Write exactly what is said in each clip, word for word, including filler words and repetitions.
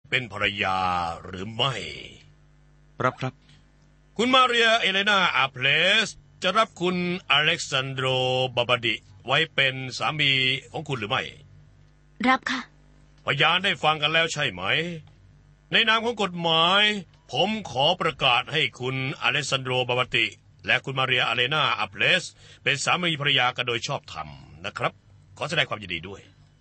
เป็นภรรยาหรือไม่รับครับคุณมาเรียเอเลนาอาเพลสจะรับคุณอเล็กซานโดรบาบาดิไว้เป็นสามีของคุณหรือไม่รับค่ะพยานได้ฟังกันแล้วใช่ไหมในนามของกฎหมายผมขอประกาศให้คุณอเล็กซานโดรบาบาติและคุณมาเรียเอเลนาอาเพลสเป็นสามีภรรยากันโดยชอบธรรมนะครับขอแสดงความยินดีด้วย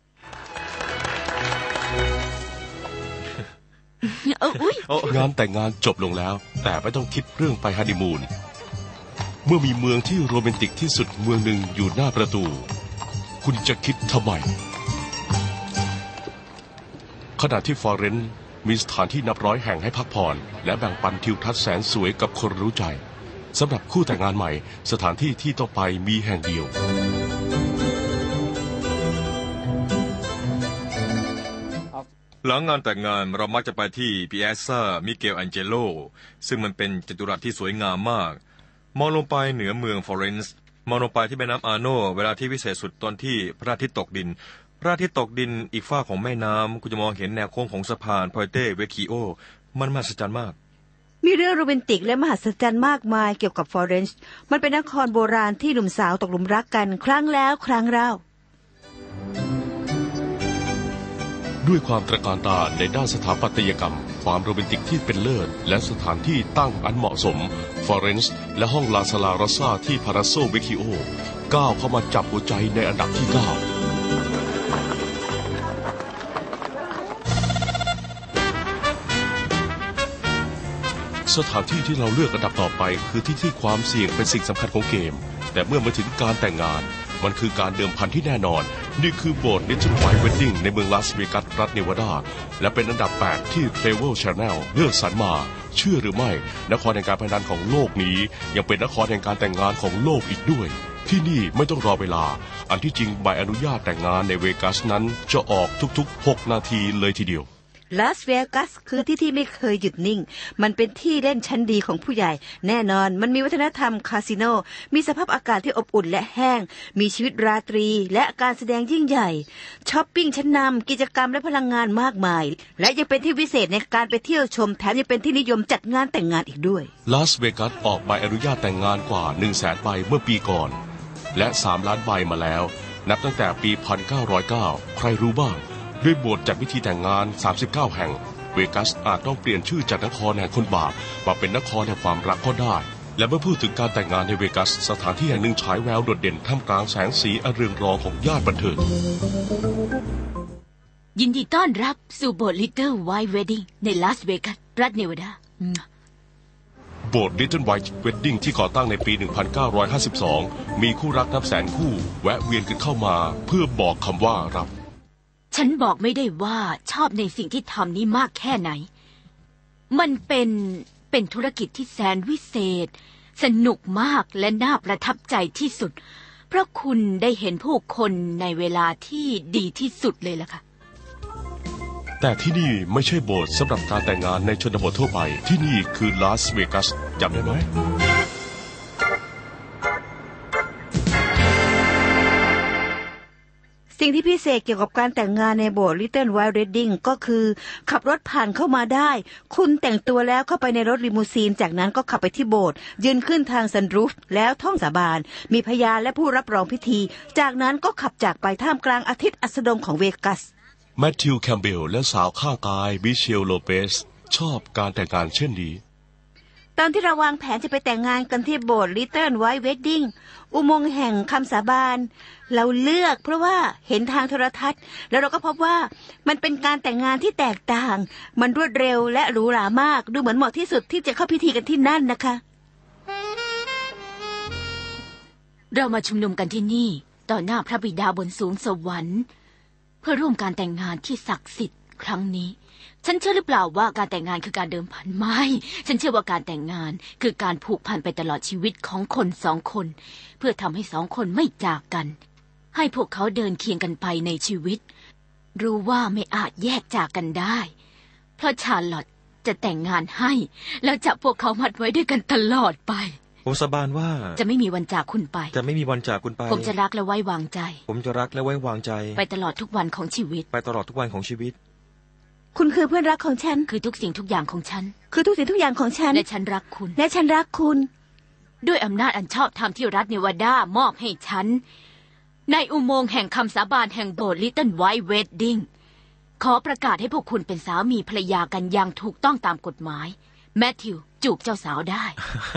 งานแต่งงานจบลงแล้วแต่ไม่ต้องคิดเรื่องไปฮันนีมูนเมื่อมีเมืองที่โรแมนติกที่สุดเมืองหนึ่งอยู่หน้าประตูคุณจะคิดทำไมขณะที่ฟลอเรนซ์มีสถานที่นับร้อยแห่งให้พักผ่อนและแบ่งปันทิวทัศน์แสนสวยกับคนรู้ใจสำหรับคู่แต่งงานใหม่สถานที่ที่ต้องไปมีแห่งเดียวหลังงานแต่งงานเรามักจะไปที่ปิแอซซามิเกลแองเจโลซึ่งมันเป็นจัตุรัสที่สวยงามมากมองลงไปเหนือเมืองฟลอเรนซ์มองลงไปที่แม่น้ำอาโนเวลาที่วิเศษสุดตอนที่พระอาทิตย์ตกดินพระอาทิตย์ตกดินอีกฝ้าของแม่น้ำคุณจะมองเห็นแนวโค้งของสะพานพอยเต้เวคิโอมันมหัศจรรย์มากมีเรื่องโรแมนติกและมหัศจรรย์มากมายเกี่ยวกับฟลอเรนซ์มันเป็นนครโบราณที่หนุ่มสาวตกหลุมรักกันครั้งแล้วครั้งเล่าด้วยความตระการตาในด้านสถาปัตยกรรมความโรแมนติกที่เป็นเลิศและสถานที่ตั้งอันเหมาะสมฟลอเรนซ์และห้องลาซาลาโรซาที่พาราโซเวคิโอก้าวเข้ามาจับหัวใจในอันดับที่เก้าสถานที่ที่เราเลือกอันดับต่อไปคือที่ที่ความเสี่ยงเป็นสิ่งสำคัญของเกมแต่เมื่อมาถึงการแต่งงานมันคือการเดิมพันที่แน่นอนนี่คือโบสถ์ Little White Wedding ในเมืองลาสเวกัสรัฐเนวาดาและเป็นอันดับแปดที่ Travel Channel เลือกสรรมาเชื่อหรือไม่นครแห่งการพนันของโลกนี้ยังเป็นนครแห่งการแต่งงานของโลกอีกด้วยที่นี่ไม่ต้องรอเวลาอันที่จริงใบอนุญาตแต่งงานในเวกัสนั้นจะออกทุกๆหกนาทีเลยทีเดียวลาสเวกัสคือที่ที่ไม่เคยหยุดนิ่งมันเป็นที่เล่นชั้นดีของผู้ใหญ่แน่นอนมันมีวัฒนธรรมคาสิโนมีสภาพอากาศที่อบอุ่นและแห้งมีชีวิตราตรีและการแสดงยิ่งใหญ่ช้อปปิ้งชั้นนำกิจกรรมและพลังงานมากมายและยังเป็นที่พิเศษในการไปเที่ยวชมแถมยังเป็นที่นิยมจัดงานแต่งงานอีกด้วยลาสเวกัสออกใบอนุญาตแต่งงานกว่า หนึ่งแสน ใบเมื่อปีก่อนและสามล้านใบมาแล้วนับตั้งแต่ปีหนึ่งพันเก้าร้อยเก้าใครรู้บ้างด้วยโบสถ์จัดพิธีแต่งงานสามสิบเก้าแห่งเวกัสอาจต้องเปลี่ยนชื่อจากนครแห่งคนบาปมาเป็นนครแห่งความรักก็ได้และเมื่อพูดถึงการแต่งงานในเวกัสสถานที่แห่งหนึ่งฉายแววโดดเด่นท่ามกลางแสงสีอเรืองรองของย่านบันเทิงยินดีต้อนรับสู่โบสถ์ Little White Wedding ในลาสเวกัสรัฐเนวาดาโบสถ์ Little White Wedding ที่ก่อตั้งในปี หนึ่งพันเก้าร้อยห้าสิบสอง มีคู่รักนับแสนคู่แวะเวียนกันเข้ามาเพื่อบอกคำว่ารับฉันบอกไม่ได้ว่าชอบในสิ่งที่ทำนี้มากแค่ไหนมันเป็นเป็นธุรกิจที่แสนวิเศษสนุกมากและน่าประทับใจที่สุดเพราะคุณได้เห็นผู้คนในเวลาที่ดีที่สุดเลยล่ะค่ะแต่ที่นี่ไม่ใช่โบสถ์สำหรับการแต่งงานในชนบททั่วไปที่นี่คือลาสเวกัสจำได้ไหมสิ่งที่พิเศษเกี่ยวกับการแต่งงานในโบสถ์ Little White Wedding ก็คือขับรถผ่านเข้ามาได้คุณแต่งตัวแล้วเข้าไปในรถลิมูซีนจากนั้นก็ขับไปที่โบสถ์ยืนขึ้นทางซันรูฟแล้วท่องสาบานมีพยานและผู้รับรองพิธีจากนั้นก็ขับจากไปท่ามกลางอาทิตย์อัสดงของเวกัสแมทธิวแคมเบลและสาวข้างกายมิเชลโลเปสชอบการแต่งงานเช่นนี้ตอนที่เราวางแผนจะไปแต่งงานกันที่โบสถ์ Little White Wedding อุโมงค์แห่งคำสาบานเราเลือกเพราะว่าเห็นทางโทรทัศน์แล้วเราก็พบว่ามันเป็นการแต่งงานที่แตกต่างมันรวดเร็วและหรูหรามากดูเหมือนเหมาะที่สุดที่จะเข้าพิธีกันที่นั่นนะคะเรามาชุมนุมกันที่นี่ต่อหน้าพระบิดาบนสูงสวรรค์เพื่อร่วมการแต่งงานที่ศักดิ์สิทธิ์ครั้งนี้ฉันเชื่อหรือเปล่าว่าการแต่งงานคือการเดิมพันไม่ฉันเชื่อว่าการแต่งงานคือการผูกพันไปตลอดชีวิตของคนสองคนเพื่อทำให้สองคนไม่จากกันให้พวกเขาเดินเคียงกันไปในชีวิตรู้ว่าไม่อาจแยกจากกันได้เพราะชาร์ลอตจะแต่งงานให้แล้วจับพวกเขามัดไว้ด้วยกันตลอดไปผมสาบานว่าจะไม่มีวันจากคุณไปจะไม่มีวันจากคุณไปผมจะรักและไว้วางใจผมจะรักและไว้วางใจไปตลอดทุกวันของชีวิตไปตลอดทุกวันของชีวิตคุณคือเพื่อนรักของฉันคือทุกสิ่งทุกอย่างของฉันคือทุกสิ่งทุกอย่างของฉันและฉันรักคุณและฉันรักคุณด้วยอำนาจอันชอบธรรมที่รัฐเนวาดามอบให้ฉันในอุโมงค์แห่งคำสาบานแห่งโบสถ์ลิตเติ้ลไวท์เวดดิ้งขอประกาศให้พวกคุณเป็นสามีภรรยากันอย่างถูกต้องตามกฎหมายแมทธิวจูบเจ้าสาวได้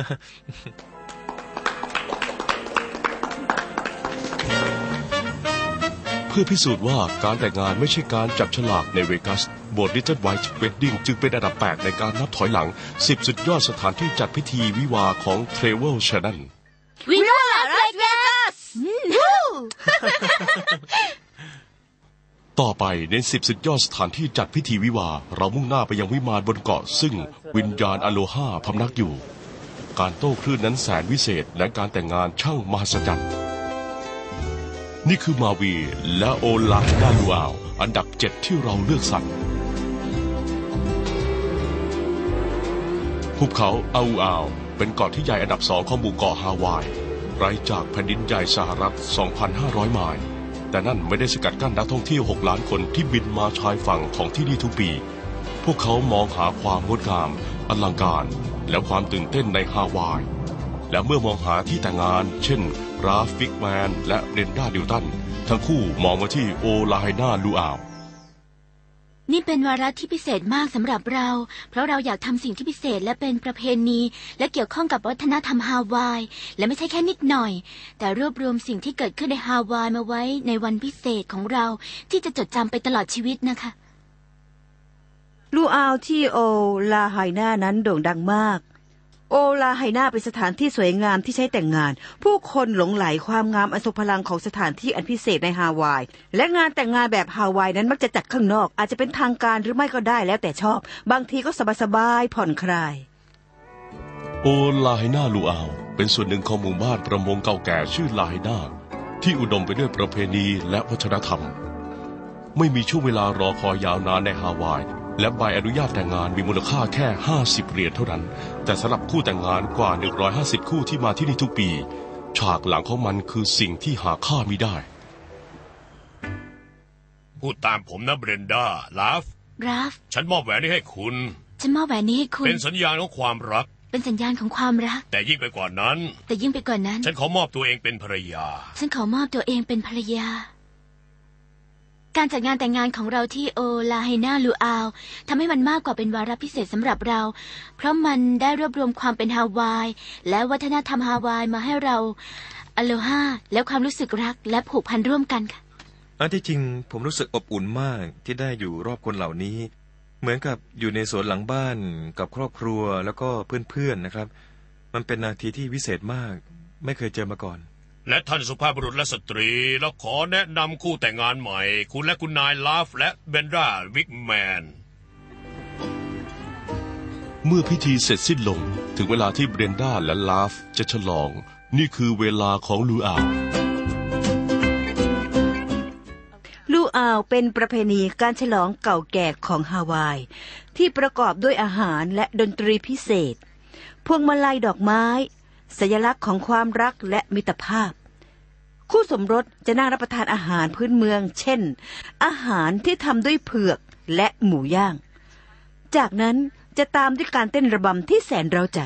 เพื่อพิสูจน์ว่าการแต่งงานไม่ใช่การจับฉลากในเวกัสโบสถ์ลิตเติ้ลไวท์เวดดิ้งจึงเป็นอันดับแปดในการนับถอยหลังสิบสุดยอดสถานที่จัดพิธีวิวาห์ของเทรเวลชานันวิวาห์ลาสเวกัสต่อไปในสิบสุดยอดสถานที่จัดพิธีวิวาห์เรามุ่งหน้าไปยังวิมานบนเกาะซึ่งวิญญาณอโลฮาพำนักอยู่การโต้คลื่นนั้นแสนวิเศษและการแต่งงานช่างมหัศจรรย์นี่คือมาวีและโอลาดาลูอาวอันดับเจ็ดที่เราเลือกสรรภูเขาอาอูอาวเป็นเกาะที่ใหญ่อันดับสองของหมู่เกาะฮาวายไกลจากแผ่นดินใหญ่สหรัฐ สองพันห้าร้อย ไมล์แต่นั่นไม่ได้สกัดกั้นนักท่องเที่ยวหกล้านคนที่บินมาชายฝั่งของที่นี่ทุกปีพวกเขามองหาความงดงามอลังการและความตื่นเต้นในฮาวายและเมื่อมองหาที่แต่งงานเช่นราฟฟิกแมนและเบรนด้าดิวตันทั้งคู่มองมาที่โอลาไฮนาลูอาวนี่เป็นวาระที่พิเศษมากสำหรับเราเพราะเราอยากทำสิ่งที่พิเศษและเป็นประเพณีและเกี่ยวข้องกับวัฒนธรรมฮาวายและไม่ใช่แค่นิดหน่อยแต่รวบรวมสิ่งที่เกิดขึ้นในฮาวายมาไว้ในวันพิเศษของเราที่จะจดจำไปตลอดชีวิตนะคะลูอาวที่โอลาไฮนานั้นโด่งดังมากโอลาไฮนาเป็นสถานที่สวยงามที่ใช้แต่งงานผู้คนหลงไหลความงามอันทรงพลังของสถานที่อันพิเศษในฮาวายและงานแต่งงานแบบฮาวายนั้นมักจะจัดข้างนอกอาจจะเป็นทางการหรือไม่ก็ได้แล้วแต่ชอบบางทีก็สบายๆผ่อนคลายโอลาไฮนาลูอาวเป็นส่วนหนึ่งของหมู่บ้านประมงเก่าแก่ชื่อลาไฮนาที่อุดมไปด้วยประเพณีและวัฒนธรรมไม่มีช่วงเวลารอคอยยาวนานในฮาวายและใบอนุญาตแต่งงานมีมูลค่าแค่ห้าสิบเหรียญเท่านั้นแต่สำหรับคู่แต่งงานกว่าหนึ่งร้อยห้าสิบคู่ที่มาที่นี่ทุกปีฉากหลังของมันคือสิ่งที่หาค่ามิได้พูดตามผมนะเบรนด้าลาฟราฟฉันมอบแหวนนี้ให้คุณฉันมอบแหวนนี้ให้คุณเป็นสัญญาณของความรักเป็นสัญญาณของความรักแต่ยิ่งไปกว่านั้นแต่ยิ่งไปกว่านั้นฉันขอมอบตัวเองเป็นภรรยาฉันขอมอบตัวเองเป็นภรรยาการจัดงานแต่งงานของเราที่โอลาไฮนาลูอาวทำให้มันมากกว่าเป็นวาระพิเศษสำหรับเราเพราะมันได้รวบรวมความเป็นฮาวายและวัฒนธรรมฮาวายมาให้เราอโลฮาและความรู้สึกรักและผูกพันร่วมกันค่ะอันที่จริงผมรู้สึกอบอุ่นมากที่ได้อยู่รอบคนเหล่านี้เหมือนกับอยู่ในสวนหลังบ้านกับครอบครัวแล้วก็เพื่อนๆนะครับมันเป็นนาทีที่วิเศษมากไม่เคยเจอมาก่อนและท่านสุภาพบุรุษและสตรีเราขอแนะนำคู่แต่งงานใหม่คุณและคุณนายลาฟและเบนดราวิกแมนเมื่อพิธีเสร็จสิ้นลงถึงเวลาที่เบรนด้าและลาฟจะฉลองนี่คือเวลาของลูอาวลูอาวเป็นประเพณีการฉลองเก่าแก่ของฮาวายที่ประกอบด้วยอาหารและดนตรีพิเศษพวงมาลัยดอกไม้สัญลักษณ์ของความรักและมิตรภาพคู่สมรสจะนั่งรับประทานอาหารพื้นเมืองเช่นอาหารที่ทำด้วยเผือกและหมูย่างจากนั้นจะตามด้วยการเต้นระบำที่แสนเร้าใจ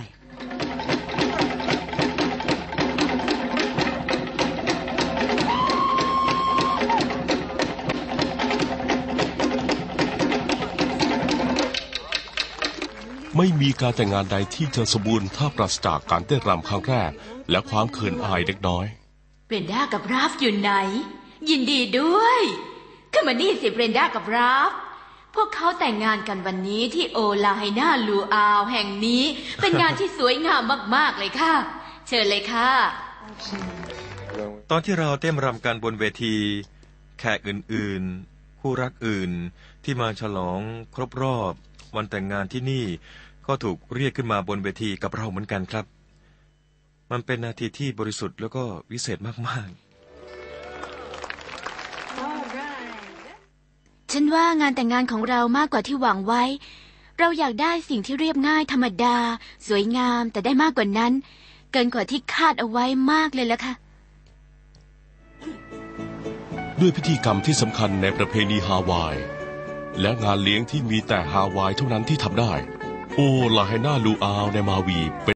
ไม่มีการแต่งงานใดที่จะสมบูรณ์ถ้าปราศจากการเต้นรำครั้งแรกและความเขินอายเล็กน้อยเบรนด้ากับราฟอยู่ไหนยินดีด้วยขึ้นมานี่สิเบรนด้ากับราฟพวกเขาแต่งงานกันวันนี้ที่โอลาไฮนาลูอาวแห่งนี้เป็นงานที่สวยงามมากๆเลยค่ะเชิญเลยค่ะตอนที่เราเต้นรำกันบนเวทีแขกอื่นๆคู่รักอื่นที่มาฉลองครบรอบวันแต่งงานที่นี่ก็ถูกเรียกขึ้นมาบนเวทีกับเราเหมือนกันครับมันเป็นนาทีที่บริสุทธิ์แล้วก็วิเศษมากๆฉันว่างานแต่งงานของเรามากกว่าที่หวังไว้เราอยากได้สิ่งที่เรียบง่ายธรรมดาสวยงามแต่ได้มากกว่านั้นเกินกว่าที่คาดเอาไว้มากเลยละค่ะด้วยพิธีกรรมที่สำคัญในประเพณีฮาวายและงานเลี้ยงที่มีแต่ฮาวายเท่านั้นที่ทำได้โอลาไฮนาลูอาวในมาวี